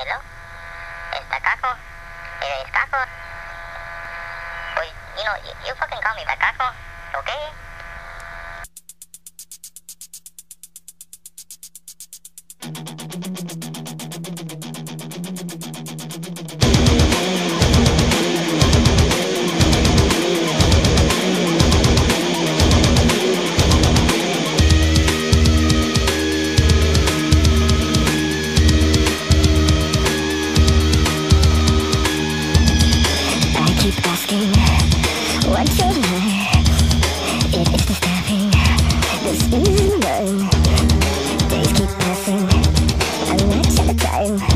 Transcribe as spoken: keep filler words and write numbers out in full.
Hello? ¿Está Cajo? ¿Eres Cajo? Pues, you know, you, you fucking call me back, Cajo, okay? Keep asking, what should I? It is disturbing. This is mine. Days keep passing. I'm not at the time.